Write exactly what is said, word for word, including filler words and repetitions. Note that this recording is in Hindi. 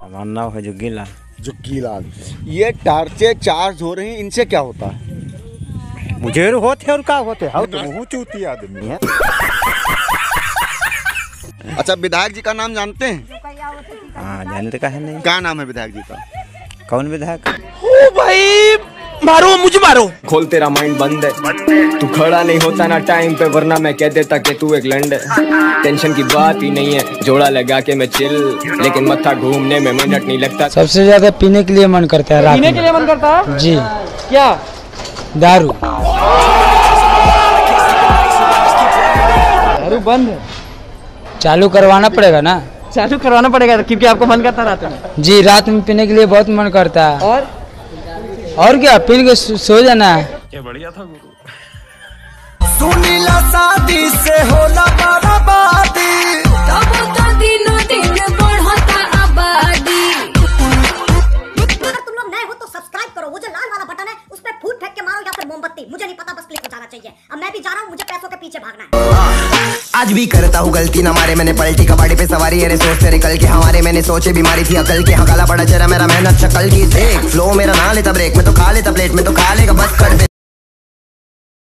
हमारा नाम है जुग्गी लाल। जुग्गी लाल, ये टार्चे चार्ज हो रही हैं, इनसे क्या होता है? मुझे होते और क्या होते है तो चूती आदमी है। अच्छा, विधायक जी का नाम जानते हैं? हाँ, जानते का है नहीं। क्या नाम है विधायक जी का? कौन विधायक? ओ भाई मारो, मुझे मारो। खोल, तेरा माइंड बंद है, तू खड़ा नहीं होता ना टाइम पे, वरना मैं कह देता कि तू एक लंड है। टेंशन की बात ही नहीं है, जोड़ा लगा के मैं चिल, लेकिन मत्था घूमने में मिनट नहीं लगता। सबसे ज्यादा पीने के लिए मन करता है। पीने के लिए मन करता है जी। क्या? दारू। दारू बंद है, चालू करवाना पड़ेगा ना। चालू करवाना पड़ेगा क्योंकि आपको मन करता रात में? जी, रात में पीने के लिए बहुत मन करता है। और और क्या, पी के सो जाना है। क्या बढ़िया था गुरु। सुनीला शादी से होला बर्बादी, तब तो दिनों दिन बढ़ता आबादी। अगर तुम लोग नए हो तो सब्सक्राइब करो, वो जो लाल वाला बटन है उस पर फूट फेंक के मारो या फिर मोमबत्ती, मुझे नहीं पता, बस क्लिक हो जाना चाहिए। अब मैं भी जा रहा हूँ, मुझे पैसों के पीछे भागना है। आज भी करता हूँ गलती ना मारे मैंने पलटी, कबाड़ी पे सवारी अरे सोच तेरे कल के हमारे, मैंने सोचे बीमारी थी अकल की, हकाला पड़ा चेहरा मेरा मेहनत शक्ल की, देख फ्लो मेरा ना लेता ब्रेक में तो खा लेता प्लेट में तो खा लेगा, बस कर दे।